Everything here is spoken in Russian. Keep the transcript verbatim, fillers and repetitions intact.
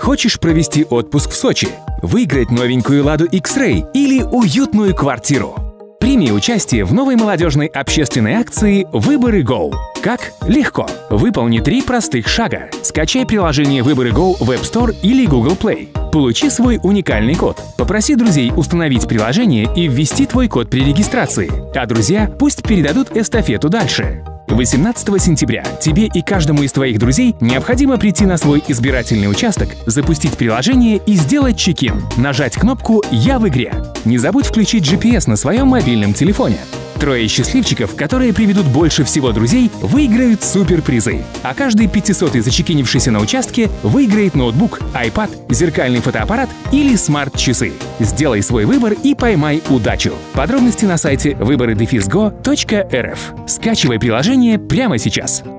Хочешь провести отпуск в Сочи, выиграть новенькую Ладу X-Ray или уютную квартиру? Прими участие в новой молодежной общественной акции «Выборы Go». Как? Легко. Выполни три простых шага. Скачай приложение «Выборы Go» в App Store или Google Play. Получи свой уникальный код. Попроси друзей установить приложение и ввести твой код при регистрации. А друзья пусть передадут эстафету дальше. восемнадцатого сентября тебе и каждому из твоих друзей необходимо прийти на свой избирательный участок, запустить приложение и сделать чек-ин. Нажать кнопку «Я в игре». Не забудь включить джи пи эс на своем мобильном телефоне. Трое счастливчиков, которые приведут больше всего друзей, выиграют суперпризы. А каждый пятисотый зачекинившийся на участке выиграет ноутбук, айпад, зеркальный фотоаппарат или смарт-часы. Сделай свой выбор и поймай удачу. Подробности на сайте выборы дефис го точка эр эф. Скачивай приложение прямо сейчас.